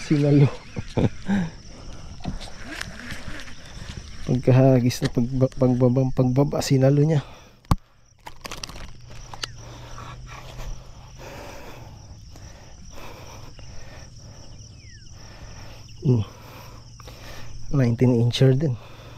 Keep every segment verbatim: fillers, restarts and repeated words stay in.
Sinalo. Pagkahagis na pagba, pagbaba, pagbaba, sinalo niya. Hmm. nineteen incher din.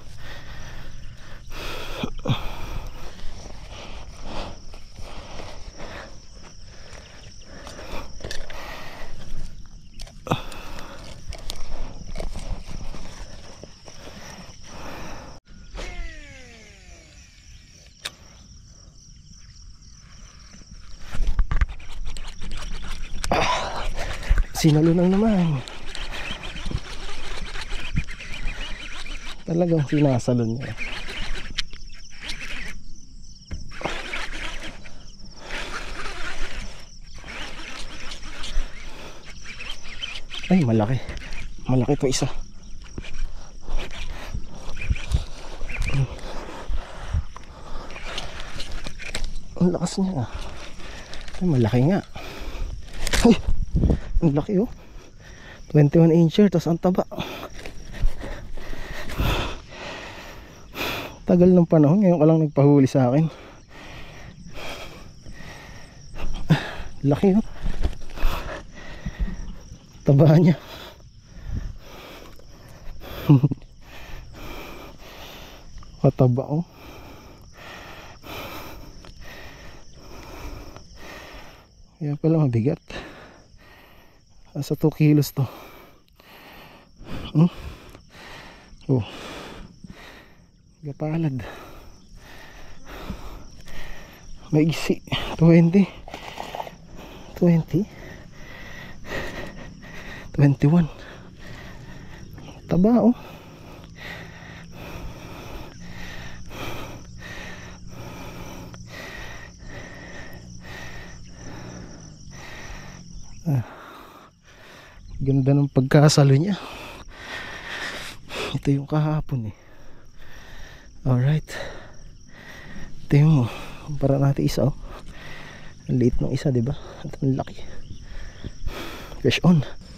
Sinalo lang naman. Talagang sinasalon niya. Ay, malaki. Malaki to isa. Ang lakas niya. Ay, malaki nga. Ay, ang laki oh. twenty-one incher, tapos ang taba. Tagal ng panahon, ngayon ka lang nagpahuli sa akin. Laki oh. Taba niya. Kataba oh. Kaya pala mabigat. Nasa two kilos to. Hmm? Oh. Gapalad. Maigsi. twenty. twenty. twenty-one. Taba oh. Ah. Ganda ng pagkasalo niya. Ito yung kahapon eh. Alright. Tingnan mo. Kumpara natin isa oh. Ang liit ng isa, diba? At ang laki. Fish on.